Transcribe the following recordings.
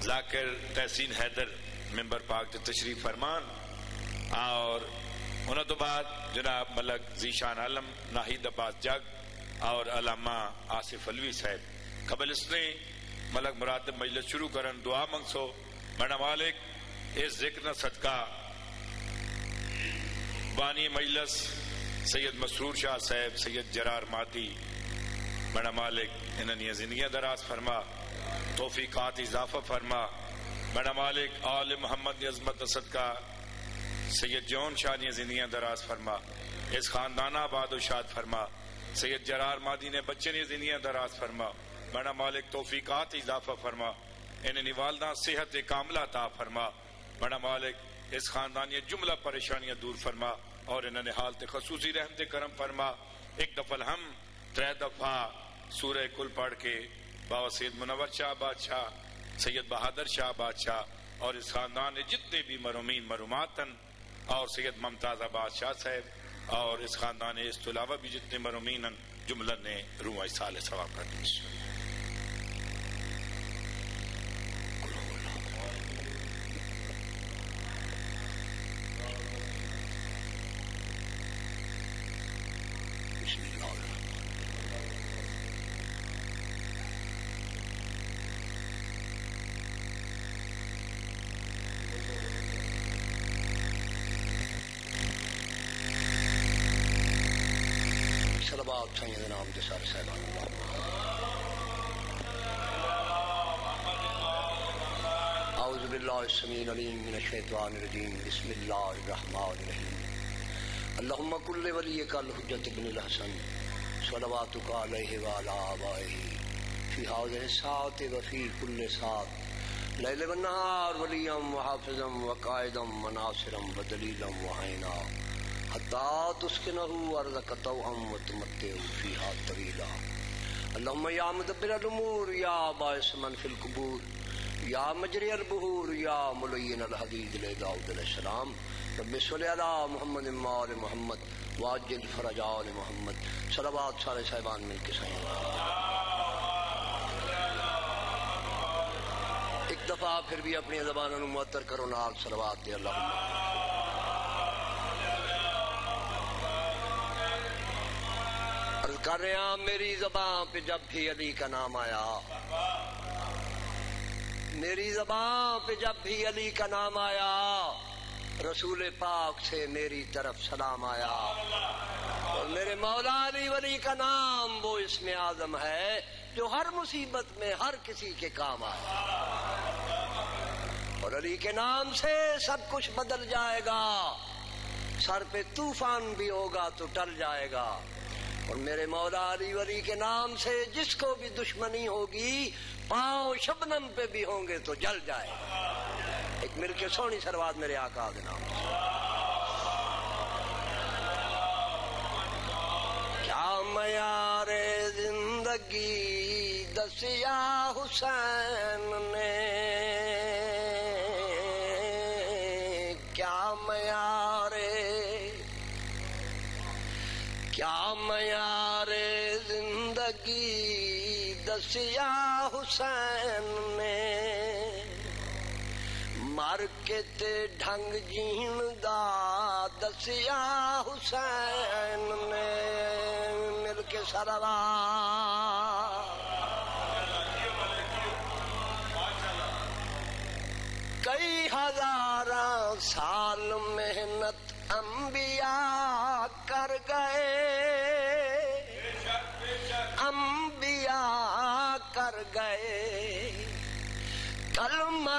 ذاکر تحسین حیدر ممبر پاک تے تشریف فرمان اور انہوں تو بعد جناب ملک ذیشان عالم ناہید عباس جگ اور علامہ آصف علوی صاحب قبل اس نے ملک مراتب مجلس شروع کرن دعا منگسو میڈم مالک اس ذکر نہ صدقہ بانی مجلس سید مسرور شاہ صاحب سید جرار ماتی میڈم مالک انہوں زندگیاں دراز فرما توفیقات اضافہ فرما میڈم مالک آل محمد عظمت صدقہ سید جون شاہ نے زندگیاں دراز فرما اس خاندانہ آباد و شاد فرما سید جرار مادی نے بچے نے زندگیاں دراز فرما میڈم مالک توفیقات اضافہ فرما انہیں والدہ صحت کاملہ عطا فرما میڈم مالک اس خاندانی جملہ پریشانیاں دور فرما اور انہوں نے حالت خصوصی رحمت کرم فرما ایک دفعہ ہم 3 دفعہ سورہ کل پڑھ کے بابا سید منور شاہ بادشاہ سید بہادر شاہ بادشاہ اور اس خاندان نے جتنے بھی مرحومین مرحوماتن اور سید ممتاز بادشاہ صاحب اور اس خاندان اس کے علاوہ بھی جتنے مرحومین جملہ نے روح سال ثواب کر دی. سیدنا عبد سار صاحبان اعوذ باللہ السمیع العلیم من الشیطان الرجیم بسم اللہ الرحمن الرحیم اللہم کل ولیک الحجۃ ابن الحسن صلواتک علیہ وعلی آبائہ فی ہذہ الساعۃ وفی کل ساعۃ لیل والنہار ولیا وحافظا وقائدا وناصرا ودلیلا وعینا حتی تسکنہ ارضک طوعا وتمتع فیہا طویلا اللہم یا مدبر الامور یا باعث من فی القبور یا مجری البحور یا ملین الحدید لداؤد علیہ السلام رب صلی علی محمد وآل محمد واجل فرج آل محمد صلوات سارے صاحبان مل کے سائیں. ایک دفعہ پھر بھی اپنی زبانوں معطر کرو نال صلوات دے اللہم کر رہے ہیں. میری زبان پہ جب بھی علی کا نام آیا میری زبان پہ جب بھی علی کا نام آیا رسول پاک سے میری طرف سلام آیا اور میرے مولا علی ولی کا نام وہ اسم اعظم ہے جو ہر مصیبت میں ہر کسی کے کام آیا اور علی کے نام سے سب کچھ بدل جائے گا سر پہ طوفان بھی ہوگا تو ٹل جائے گا اور میرے مولا علی ولی کے نام سے جس کو بھی دشمنی ہوگی پاؤں شبنم پہ بھی ہوں گے تو جل جائے گا. ایک مل کے سونی سروات میرے آقا کے نام سے. کیا معیار زندگی دسیا حسین نے کیا معیار زندگی دسیا حسین نے مر کے تے ڈھنگ جین دا دسیا حسین نے مل کے سروا کئی ہزاراں سال محنت انبیاء کر گئے انبیاء کر گئے کلمہ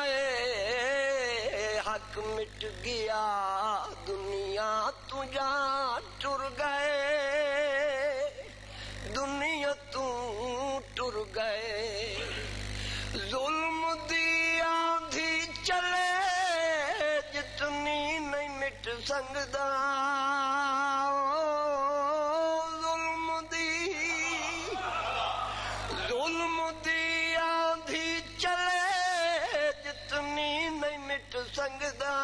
حق مٹ گیا دنیا تجھا ٹر گئے دنیا تو ٹر گئے ظلم دی آندھی چلے جتنی نہیں مٹ سکدا ظلم دی آندھی چلے جتنی نہیں مٹ سکدا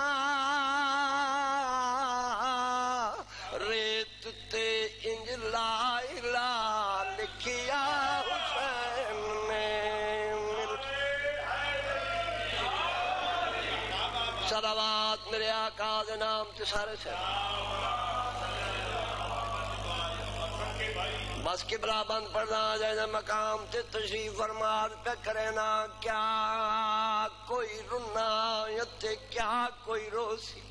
ریت تے انج لا الہ لکھیا حسین نے صلوات میرے آقا دے نام تے سارے سے بس قبلہ بند پڑھنا جائے مقام تے تشریف فرماد پہ کرے نا کیا کوئی رنا یتے کیا کوئی روسی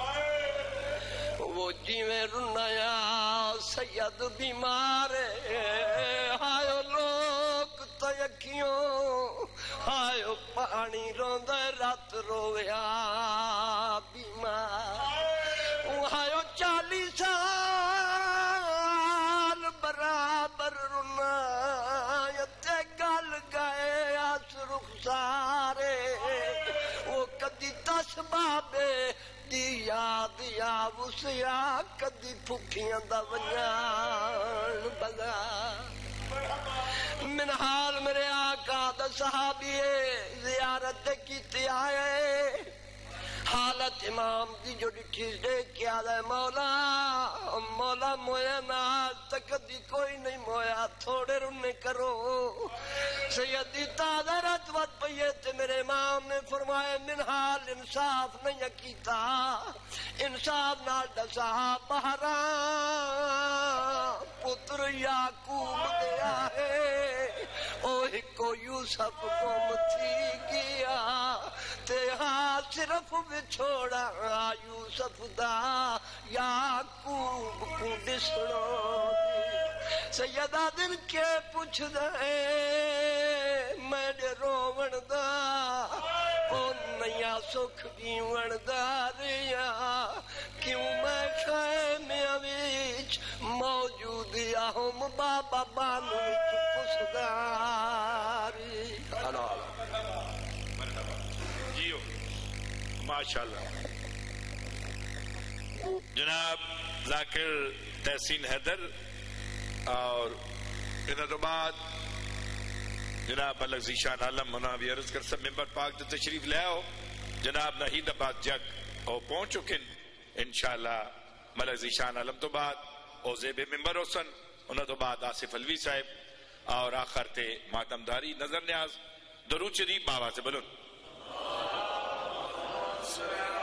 وہ جیویں رنا یا سید بیمار آئو لوگ تو یکیوں آئو پانی روندہ رات رویا بیمار آئو 40 سال برابر رنا یتے گل گئے آس رخسارے وہ کدی تسبابے دیا دیا وسیا کدی پھکیاں دا ونجان بلا من حال میرے آقا دا صحابی زیارت کیتے آئے حالت امام دی جو ڈٹھی دے کیا دے مولا مولا مویا نال تک دی کوئی نہیں مویا تھوڑے رنے کرو سیدی تازہ رتبت پئیے تے میرے امام نے فرمائے من حال انصاف نہیں کیتا انصاف نال دسا بہران پتر یعقوب دیا ہے اوہ کو یوسف کو متھی گیا تے ہاں صرف چھوڑا یوسف دا یعقوب کو ڈسڑو سیدہ دن کے پوچھ دے میں دے روون دا او نیا سکھ دیون دا ریا کیوں میں خیمے وچ موجود آہم بابا بانو وچ پسداری جیو ماشاءاللہ جناب ذاکر تحسین حیدر اور انہوں تو بعد جناب ملک ذیشان عالم انہوں بھی عرض کر سب ممبر پاک دے تشریف لے آؤ جناب نہید آباد جگ اور پہنچ چکن انشاءاللہ ملک ذیشان عالم تو بعد او زیب ممبر حسن انہوں تو بعد آصف الوی صاحب اور آخر تے ماتمداری نظر نیاز درود شریف بابا سے بلن